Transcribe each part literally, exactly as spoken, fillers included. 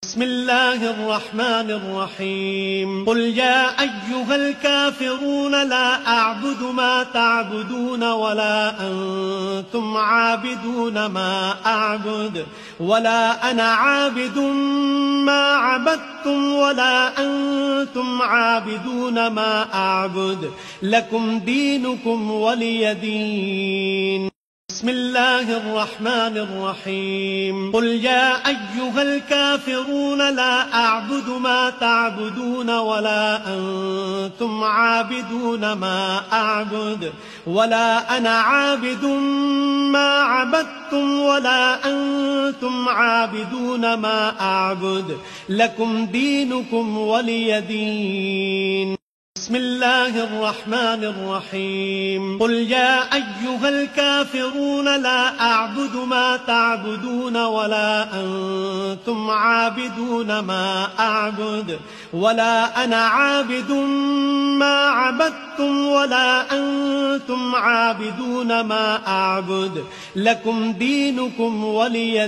بسم الله الرحمن الرحيم قل يا أيها الكافرون لا أعبد ما تعبدون ولا أنتم عابدون ما أعبد ولا أنا عابد ما عبدتم ولا أنتم عابدون ما أعبد لكم دينكم ولي دين. بسم الله الرحمن الرحيم قل يا أيها الكافرون لا أعبد ما تعبدون ولا أنتم عابدون ما أعبد ولا أنا عابد ما عبدتم ولا أنتم عابدون ما أعبد لكم دينكم ولي دين. بسم الله الرحمن الرحيم قل يا أيها الكافرون لا أعبد ما تعبدون ولا أنتم عابدون ما أعبد ولا أنا عابد ما عبدتم ولا أنتم عابدون ما أعبد لكم دينكم ولي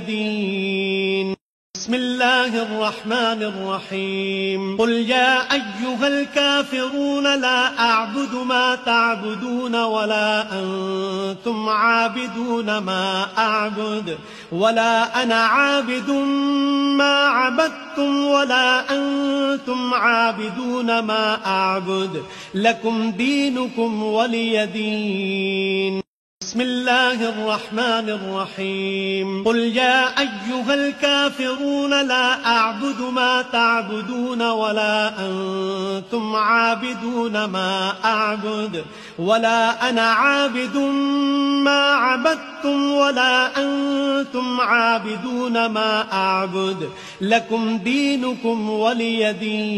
دين. بسم الله الرحمن الرحيم قل يا أيها الكافرون لا أعبد ما تعبدون ولا أنتم عابدون ما أعبد ولا أنا عابد ما عبدتم ولا أنتم عابدون ما أعبد لكم دينكم ولي دين. بسم الله الرحمن الرحيم قل يا أيها الكافرون لا أعبد ما تعبدون ولا أنتم عابدون ما أعبد ولا أنا عابد ما عبدتم ولا أنتم عابدون ما أعبد لكم دينكم ولي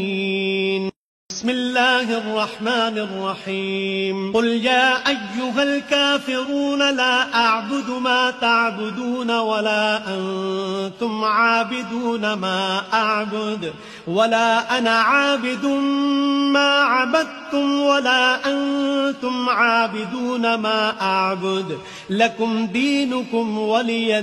دين. بسم الله الرحمن الرحيم قل يا أيها الكافرون لا أعبد ما تعبدون ولا أنتم عابدون ما أعبد ولا أنا عابد ما عبدتم ولا أنتم عابدون ما أعبد لكم دينكم ولي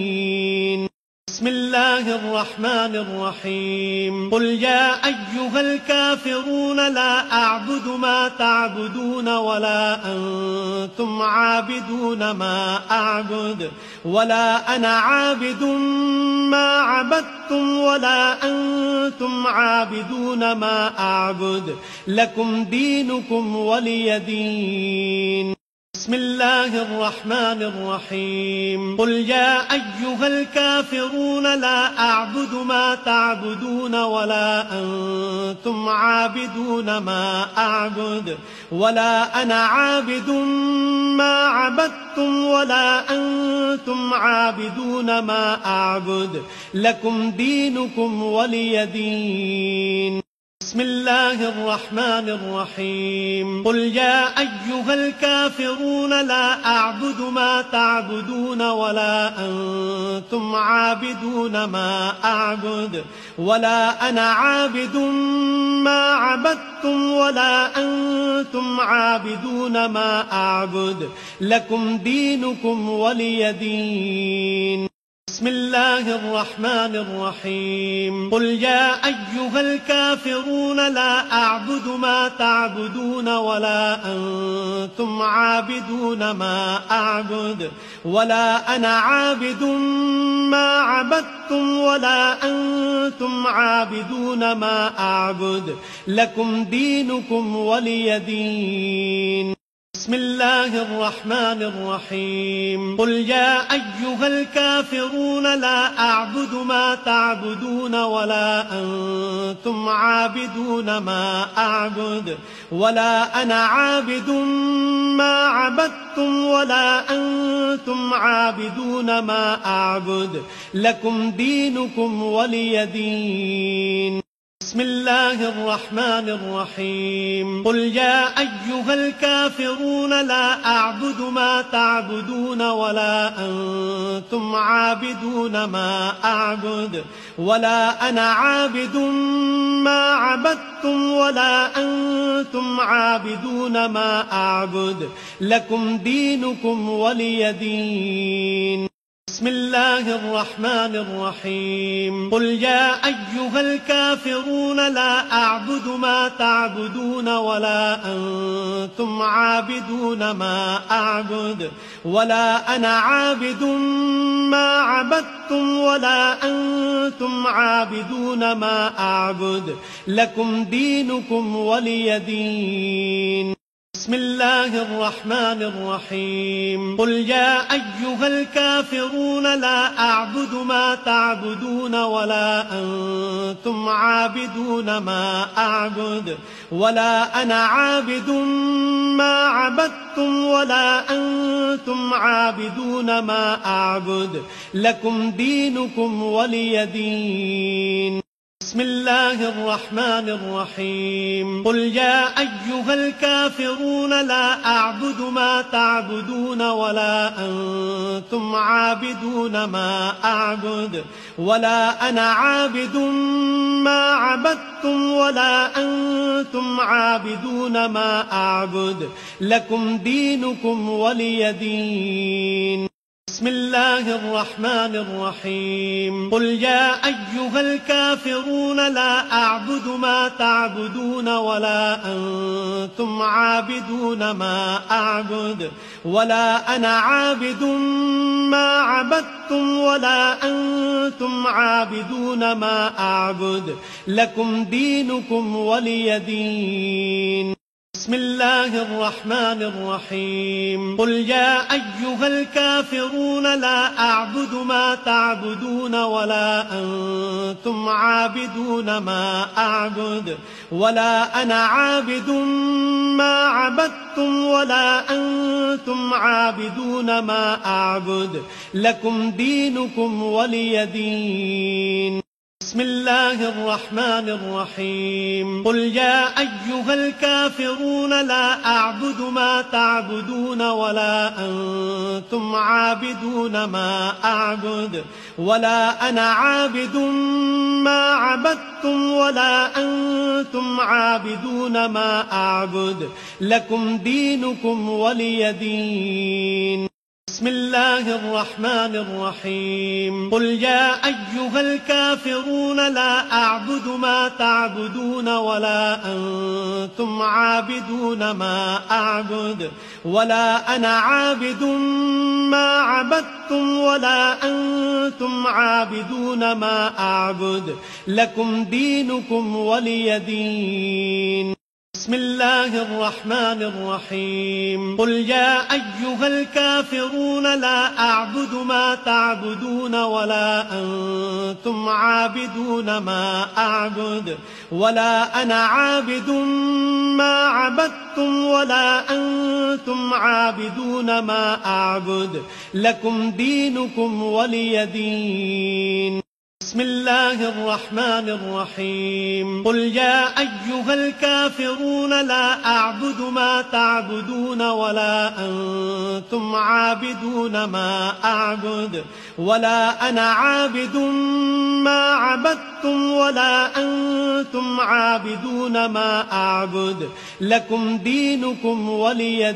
دين. بسم الله الرحمن الرحيم قل يا أيها الكافرون لا أعبد ما تعبدون ولا أنتم عابدون ما أعبد ولا أنا عابد ما عبدتم ولا أنتم عابدون ما أعبد لكم دينكم ولي دين. بسم الله الرحمن الرحيم قل يا أيها الكافرون لا أعبد ما تعبدون ولا أنتم عابدون ما أعبد ولا أنا عابد ما عبدتم ولا أنتم عابدون ما أعبد لكم دينكم ولي دين. بسم الله الرحمن الرحيم قل يا أيها الكافرون لا أعبد ما تعبدون ولا أنتم عابدون ما أعبد ولا أنا عابد ما عبدتم ولا أنتم عابدون ما أعبد لكم دينكم ولي دين. بسم الله الرحمن الرحيم قل يا أيها الكافرون لا أعبد ما تعبدون ولا أنتم عابدون ما أعبد ولا أنا عابد ما عبدتم ولا أنتم عابدون ما أعبد لكم دينكم ولي دين. بسم الله الرحمن الرحيم قل يا أيها الكافرون لا أعبد ما تعبدون ولا أنتم عابدون ما أعبد ولا أنا عابد ما عبدتم ولا أنتم عابدون ما أعبد لكم دينكم ولي دين. بسم الله الرحمن الرحيم قل يا أيها الكافرون لا أعبد ما تعبدون ولا أنتم عابدون ما أعبد ولا أنا عابد ما عبدتم ولا أنتم عابدون ما أعبد لكم دينكم ولي دين. بسم الله الرحمن الرحيم قل يا أيها الكافرون لا أعبد ما تعبدون ولا أنتم عابدون ما أعبد ولا أنا عابد ما عبدتم ولا أنتم عابدون ما أعبد لكم دينكم ولي دين. بسم الله الرحمن الرحيم قل يا أيها الكافرون لا أعبد ما تعبدون ولا أنتم عابدون ما أعبد ولا أنا عابد ما عبدتم ولا أنتم عابدون ما أعبد لكم دينكم ولي دين. بسم الله الرحمن الرحيم قل يا أيها الكافرون لا أعبد ما تعبدون ولا أنتم عابدون ما أعبد ولا أنا عابد ما عبدتم ولا أنتم عابدون ما أعبد لكم دينكم ولي دين. بسم الله الرحمن الرحيم قل يا أيها الكافرون لا أعبد ما تعبدون ولا أنتم عابدون ما أعبد ولا أنا عابد ما عبدتم ولا أنتم عابدون ما أعبد لكم دينكم ولي دين. بسم الله الرحمن الرحيم قل يا أيها الكافرون لا أعبد ما تعبدون ولا أنتم عابدون ما أعبد ولا أنا عابد ما عبدتم ولا أنتم عابدون ما أعبد لكم دينكم ولي دين. بسم الله الرحمن الرحيم قل يا أيها الكافرون لا أعبد ما تعبدون ولا أنتم عابدون ما أعبد ولا أنا عابد ما عبدتم ولا أنتم عابدون ما أعبد لكم دينكم ولي دين. بسم الله الرحمن الرحيم قل يا أيها الكافرون لا أعبد ما تعبدون ولا أنتم عابدون ما أعبد ولا أنا عابد ما عبدتم ولا أنتم عابدون ما أعبد لكم دينكم ولي دين. بسم الله الرحمن الرحيم قل يا أيها الكافرون لا أعبد ما تعبدون ولا أنتم عابدون ما أعبد ولا أنا عابد ما عبدتم ولا أنتم عابدون ما أعبد لكم دينكم ولي دين. بسم الله الرحمن الرحيم قل يا أيها الكافرون لا أعبد ما تعبدون ولا أنتم عابدون ما أعبد ولا أنا عابد ما عبدتم ولا أنتم عابدون ما أعبد لكم دينكم ولي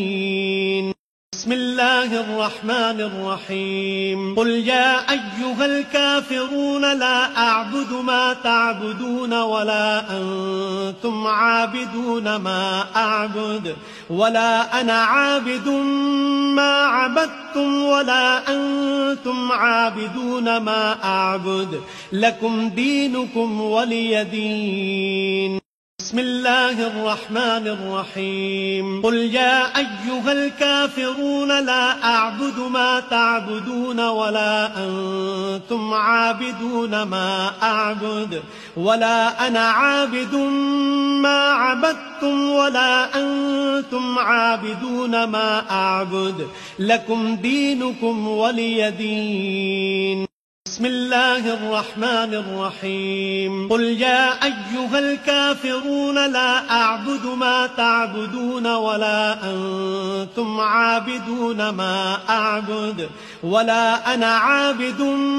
دين. بسم الله الرحمن الرحيم قل يا أيها الكافرون لا أعبد ما تعبدون ولا أنتم عابدون ما أعبد ولا أنا عابد ما عبدتم ولا أنتم عابدون ما أعبد لكم دينكم ولي دين. بسم الله الرحمن الرحيم قل يا أيها الكافرون لا أعبد ما تعبدون ولا أنتم عابدون ما أعبد ولا أنا عابد ما عبدتم ولا أنتم عابدون ما أعبد لكم دينكم ولي دين. بسم الله الرحمن الرحيم قل يا أيها الكافرون لا أعبد ما تعبدون ولا أنتم عابدون ما أعبد ولا أنا عابد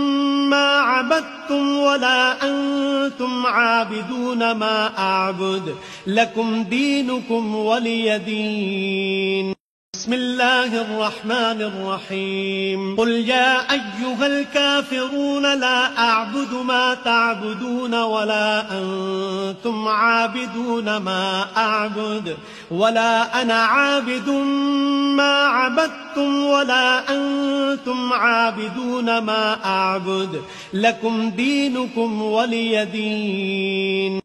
ما عبدتم ولا أنتم عابدون ما أعبد لكم دينكم ولي دين. بسم الله الرحمن الرحيم قل يا أيها الكافرون لا أعبد ما تعبدون ولا أنتم عابدون ما أعبد ولا أنا عابد ما عبدتم ولا أنتم عابدون ما أعبد لكم دينكم ولي دين.